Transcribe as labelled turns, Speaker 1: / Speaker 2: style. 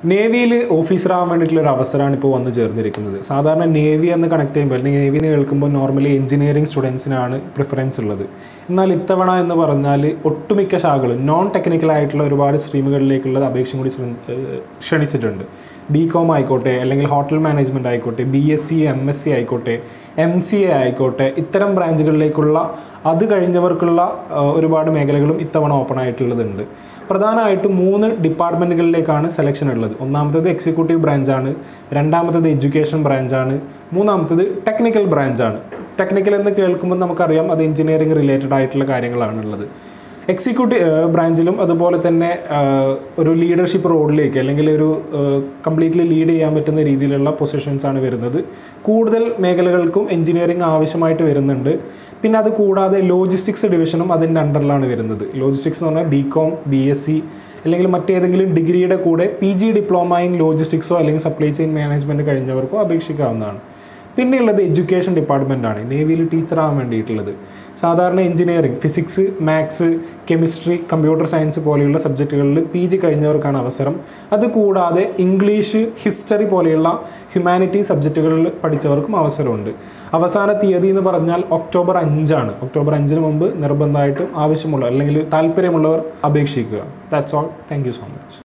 Speaker 1: നേവിയിൽ ഓഫീസറാകാൻ വേണ്ടിയിട്ടുള്ളൊരു അവസരമാണ് ഇപ്പോൾ വന്ന് ചേർന്നിരിക്കുന്നത്. സാധാരണ നേവി എന്ന് കണക്ട് ചെയ്യുമ്പോൾ അല്ലെങ്കിൽ നേവി എന്ന് കേൾക്കുമ്പോൾ നോർമലി എഞ്ചിനീയറിംഗ് സ്റ്റുഡൻസിനാണ് പ്രിഫറൻസ് ഉള്ളത്. എന്നാൽ ഇത്തവണ എന്ന് പറഞ്ഞാൽ ഒട്ടുമിക്ക ശാഖകളും നോൺ ടെക്നിക്കലായിട്ടുള്ള ഒരുപാട് സ്ട്രീമുകളിലേക്കുള്ള അപേക്ഷയും കൂടി ക്ഷണിച്ചിട്ടുണ്ട്. BCom ആയിക്കോട്ടെ, അല്ലെങ്കിൽ ഹോട്ടൽ മാനേജ്മെൻറ്റ് ആയിക്കോട്ടെ, BSc MSc ആയിക്കോട്ടെ, MCA ആയിക്കോട്ടെ, ഇത്തരം ബ്രാഞ്ചുകളിലേക്കുള്ള അത് കഴിഞ്ഞവർക്കുള്ള ഒരുപാട് മേഖലകളും ഇത്തവണ ഓപ്പൺ ആയിട്ടുള്ളതുണ്ട്. പ്രധാനമായിട്ടും 3 ഡിപ്പാർട്ട്മെൻറ്റുകളിലേക്കാണ് സെലക്ഷൻ ഉള്ളത്. ഒന്നാമത്തേത് എക്സിക്യൂട്ടീവ് ബ്രാഞ്ചാണ്, രണ്ടാമത്തേത് എഡ്യൂക്കേഷൻ ബ്രാഞ്ചാണ്, മൂന്നാമത്തേത് ടെക്നിക്കൽ ബ്രാഞ്ചാണ്. ടെക്നിക്കൽ എന്ന് കേൾക്കുമ്പോൾ നമുക്കറിയാം അത് എഞ്ചിനീയറിംഗ് റിലേറ്റഡ് ആയിട്ടുള്ള കാര്യങ്ങളാണുള്ളത്. എക്സിക്യൂട്ടീവ് ബ്രാഞ്ചിലും അതുപോലെ തന്നെ ഒരു ലീഡർഷിപ്പ് റോളിലേക്ക് അല്ലെങ്കിൽ ഒരു കംപ്ലീറ്റ്ലി ലീഡ് ചെയ്യാൻ പറ്റുന്ന രീതിയിലുള്ള പൊസിഷൻസാണ് വരുന്നത്. കൂടുതൽ മേഖലകൾക്കും എഞ്ചിനീയറിംഗ് ആവശ്യമായിട്ട് വരുന്നുണ്ട്. പിന്നെ അത് കൂടാതെ ലോജിസ്റ്റിക്സ് ഡിവിഷനും അതിൻ്റെ അണ്ടറിലാണ് വരുന്നത്. ലോജിസ്റ്റിക്സ് എന്ന് പറഞ്ഞാൽ BCom, BSc അല്ലെങ്കിൽ മറ്റേതെങ്കിലും ഡിഗ്രിയുടെ കൂടെ PG ഡിപ്ലോമ ഇൻ ലോജിസ്റ്റിക്സോ അല്ലെങ്കിൽ സപ്ലൈ ചെയിൻ മാനേജ്മെൻറ്റ് കഴിഞ്ഞവർക്കോ അപേക്ഷിക്കാവുന്നതാണ്. പിന്നെയുള്ളത് എഡ്യൂക്കേഷൻ ഡിപ്പാർട്ട്മെൻറ്റാണ്, നേവിയിൽ ടീച്ചറാകാൻ വേണ്ടിയിട്ടുള്ളത്. സാധാരണ engineering, physics, maths, chemistry, computer science പോലെയുള്ള സബ്ജക്റ്റുകളിൽ PG കഴിഞ്ഞവർക്കാണ് അവസരം. അതുകൂടാതെ ഇംഗ്ലീഷ്, ഹിസ്റ്ററി പോലെയുള്ള ഹ്യൂമാനിറ്റീസ് സബ്ജക്റ്റുകളിൽ പഠിച്ചവർക്കും അവസരമുണ്ട്. അവസാന തീയതി എന്ന് പറഞ്ഞാൽ ഒക്ടോബർ 5 ആണ്. ഒക്ടോബർ 5 മുമ്പ് നിർബന്ധമായിട്ടും ആവശ്യമുള്ള അല്ലെങ്കിൽ താല്പര്യമുള്ളവർ അപേക്ഷിക്കുക. That's all. Thank you so much.